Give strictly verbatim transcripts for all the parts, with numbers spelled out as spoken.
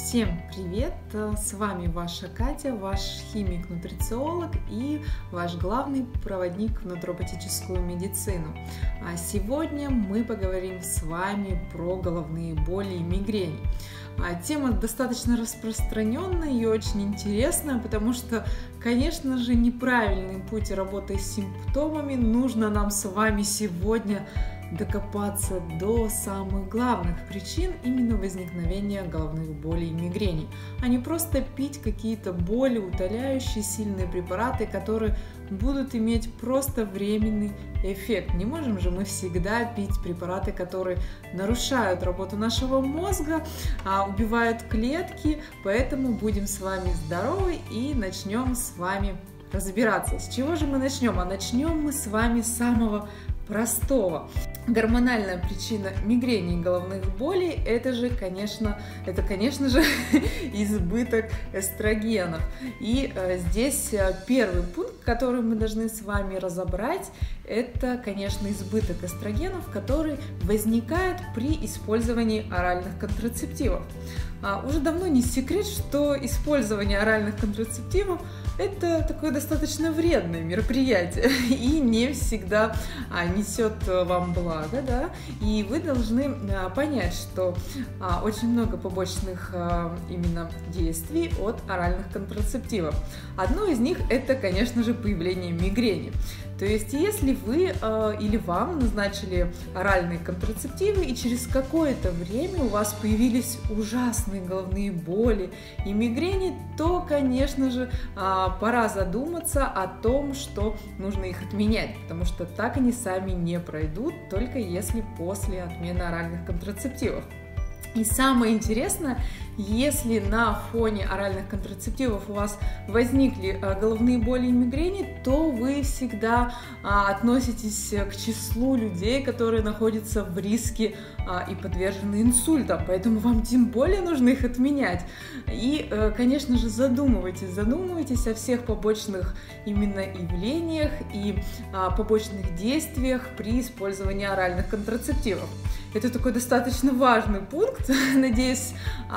Всем привет! С вами ваша Катя, ваш химик-нутрициолог и ваш главный проводник в натуропатическую медицину. А сегодня мы поговорим с вами про головные боли и мигрени. Тема достаточно распространенная и очень интересная, потому что, конечно же, неправильный путь работы с симптомами нужно нам с вами сегодня докопаться до самых главных причин именно возникновения головных болей и мигрений, а не просто пить какие-то боли утоляющие, сильные препараты, которые будут иметь просто временный эффект. Не можем же мы всегда пить препараты, которые нарушают работу нашего мозга, убивают клетки, поэтому будем с вами здоровы и начнем с вами разбираться. С чего же мы начнем? А начнем мы с вами с самого простого. Гормональная причина мигрени и головных болей это же, конечно, это, конечно же, избыток эстрогенов. И э, здесь первый пункт, который мы должны с вами разобрать, это, конечно, избыток эстрогенов, который возникает при использовании оральных контрацептивов. А, уже давно не секрет, что использование оральных контрацептивов это такое достаточно вредное мероприятие и не всегда а, несет вам благо, да? И вы должны а, понять, что а, очень много побочных а, именно действий от оральных контрацептивов. Одно из них это, конечно же, появление мигрени. То есть, если вы э, или вам назначили оральные контрацептивы, и через какое-то время у вас появились ужасные головные боли и мигрени, то, конечно же, э, пора задуматься о том, что нужно их отменять, потому что так они сами не пройдут, только если после отмены оральных контрацептивов. И самое интересное, если на фоне оральных контрацептивов у вас возникли головные боли и мигрени, то вы всегда относитесь к числу людей, которые находятся в риске и подвержены инсультам, поэтому вам тем более нужно их отменять. И, конечно же, задумывайтесь, задумывайтесь о всех побочных именно явлениях и побочных действиях при использовании оральных контрацептивов. Это такой достаточно важный пункт. Надеюсь,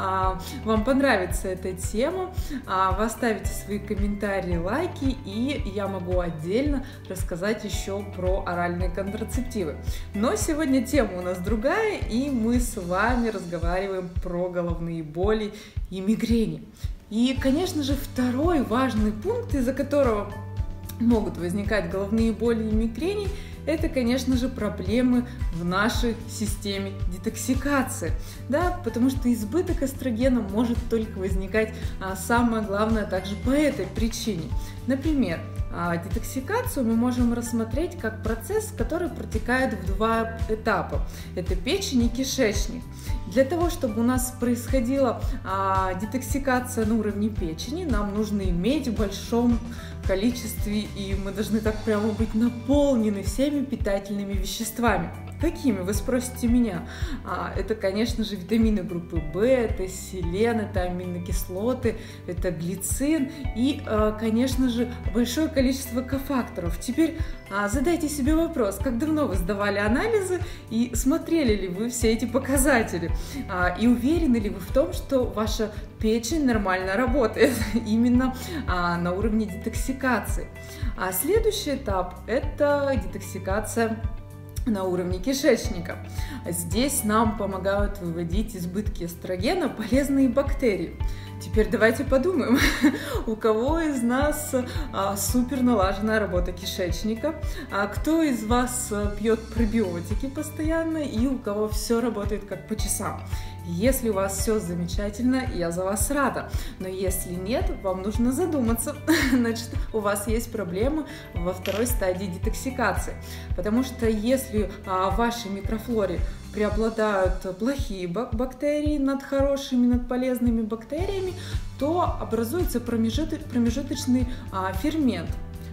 вам понравится эта тема. Вы оставите свои комментарии, лайки, и я могу отдельно рассказать еще про оральные контрацептивы. Но сегодня тема у нас другая, и мы с вами разговариваем про головные боли и мигрени. И, конечно же, второй важный пункт, из-за которого могут возникать головные боли и мигрени, это, конечно же, проблемы в нашей системе детоксикации, да, потому что избыток эстрогена может только возникать, а самое главное, также по этой причине. Например, детоксикацию мы можем рассмотреть как процесс, который протекает в два этапа. Это печень и кишечник. Для того, чтобы у нас происходила а, детоксикация на уровне печени, нам нужно иметь в большом количестве, и мы должны так прямо быть наполнены всеми питательными веществами. Какими, вы спросите меня? А, это, конечно же, витамины группы В, это селен, это аминокислоты, это глицин и, а, конечно же, большое количество кофакторов. Теперь а, задайте себе вопрос, как давно вы сдавали анализы и смотрели ли вы все эти показатели? А, и уверены ли вы в том, что ваша печень нормально работает именно а, на уровне детоксикации? А следующий этап – это детоксикация на уровне кишечника. Здесь нам помогают выводить избытки эстрогена полезные бактерии. Теперь давайте подумаем, у кого из нас а, супер налаженная работа кишечника, а кто из вас пьет пробиотики постоянно и у кого все работает как по часам. Если у вас все замечательно, я за вас рада, но если нет, вам нужно задуматься, значит, у вас есть проблемы во второй стадии детоксикации, потому что если а, в вашей микрофлоре преобладают плохие бактерии над хорошими, над полезными бактериями, то образуется промежуточный а, фермент.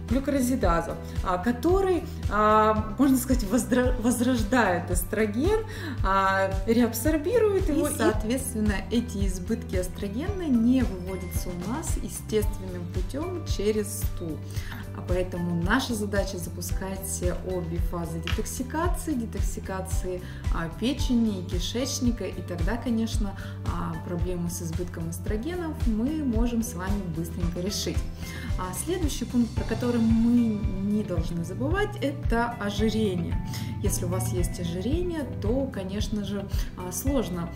глюкорозидаза, который, можно сказать, возрождает эстроген, реабсорбирует его, и, соответственно, эти избытки эстрогена не выводятся у нас естественным путем через стул. Поэтому наша задача запускать обе фазы детоксикации, детоксикации печени и кишечника, и тогда, конечно, проблему с избытком эстрогенов мы можем с вами быстренько решить. А следующий пункт, про который мы не должны забывать, это ожирение. Если у вас есть ожирение, то, конечно же, сложно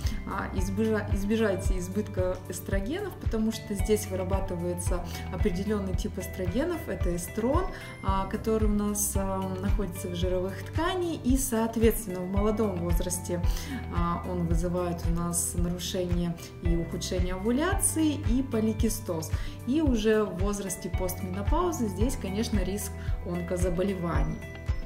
избежать избытка эстрогенов, потому что здесь вырабатывается определенный тип эстрогенов, это эстрон, который у нас находится в жировых тканях, и, соответственно, в молодом возрасте он вызывает у нас нарушение и ухудшение овуляции и поликистоз. И уже в возрасте постменопаузы здесь, конечно, риск онкозаболеваний.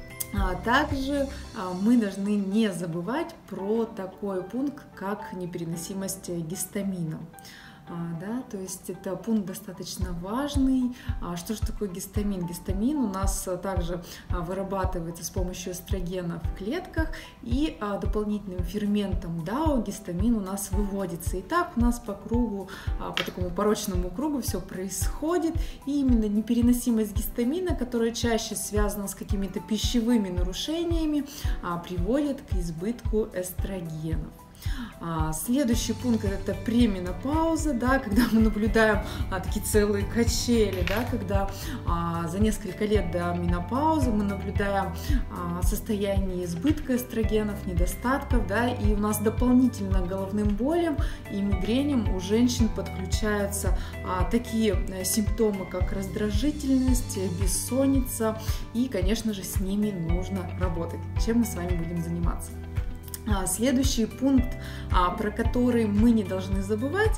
Также мы должны не забывать про такой пункт, как непереносимость гистамина. Да, то есть это пункт достаточно важный. Что же такое гистамин? Гистамин у нас также вырабатывается с помощью эстрогена в клетках, и дополнительным ферментом дао гистамин у нас выводится. И так у нас по кругу, по такому порочному кругу все происходит. И именно непереносимость гистамина, которая чаще связана с какими-то пищевыми нарушениями, приводит к избытку эстрогенов. Следующий пункт — это пременопауза, да, когда мы наблюдаем а, такие целые качели, да, когда а, за несколько лет до менопаузы мы наблюдаем а, состояние избытка эстрогенов, недостатков, да, и у нас дополнительно к головным болям и мигреням у женщин подключаются а, такие а, симптомы, как раздражительность, бессонница, и, конечно же, с ними нужно работать, чем мы с вами будем заниматься. Следующий пункт, про который мы не должны забывать,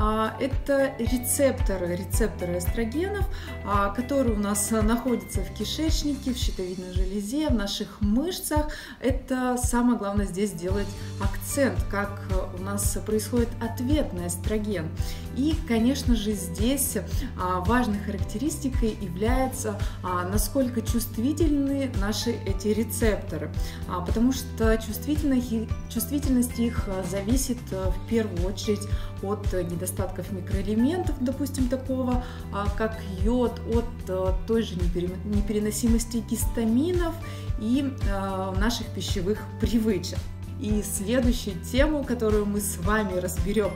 это рецепторы, рецепторы эстрогенов, которые у нас находятся в кишечнике, в щитовидной железе, в наших мышцах. Это самое главное здесь сделать акцент, как у нас происходит ответ на эстроген. И, конечно же, здесь важной характеристикой является, насколько чувствительны наши эти рецепторы, потому что чувствительность Чувствительность их зависит в первую очередь от недостатков микроэлементов, допустим, такого как йод, от той же непереносимости гистаминов и наших пищевых привычек. И следующую тему, которую мы с вами разберем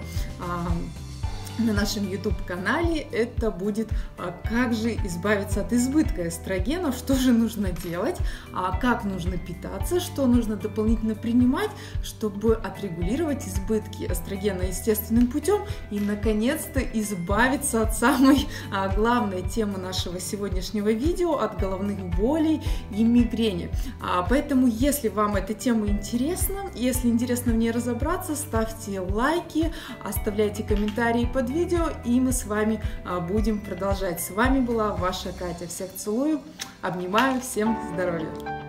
на нашем YouTube-канале, это будет как же избавиться от избытка эстрогенов, что же нужно делать, как нужно питаться, что нужно дополнительно принимать, чтобы отрегулировать избытки эстрогена естественным путем и, наконец-то, избавиться от самой главной темы нашего сегодняшнего видео, от головных болей и мигрени. Поэтому, если вам эта тема интересна, если интересно в ней разобраться, ставьте лайки, оставляйте комментарии под видео, и мы с вами будем продолжать. С вами была ваша Катя. Всех целую, обнимаю, всем здоровья!